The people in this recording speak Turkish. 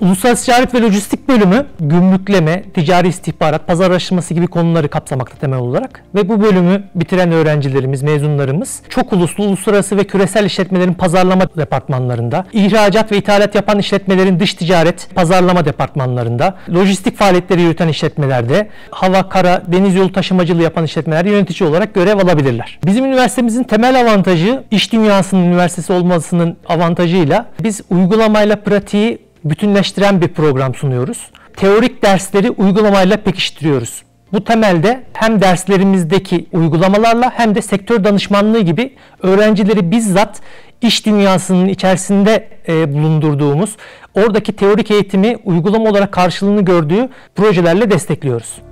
Uluslararası Ticaret ve Lojistik bölümü gümrükleme, ticari istihbarat, pazar araştırması gibi konuları kapsamakta temel olarak ve bu bölümü bitiren öğrencilerimiz, mezunlarımız çok uluslu, uluslararası ve küresel işletmelerin pazarlama departmanlarında, ihracat ve ithalat yapan işletmelerin dış ticaret, pazarlama departmanlarında, lojistik faaliyetleri yürüten işletmelerde, hava, kara, deniz yolu taşımacılığı yapan işletmelerde yönetici olarak görev alabilirler. Bizim üniversitemizin temel avantajı, iş dünyasının üniversitesi olmasının avantajıyla biz uygulamayla pratiği bütünleştiren bir program sunuyoruz. Teorik dersleri uygulamayla pekiştiriyoruz. Bu temelde hem derslerimizdeki uygulamalarla hem de sektör danışmanlığı gibi öğrencileri bizzat iş dünyasının içerisinde bulundurduğumuz, oradaki teorik eğitimi uygulama olarak karşılığını gördüğü projelerle destekliyoruz.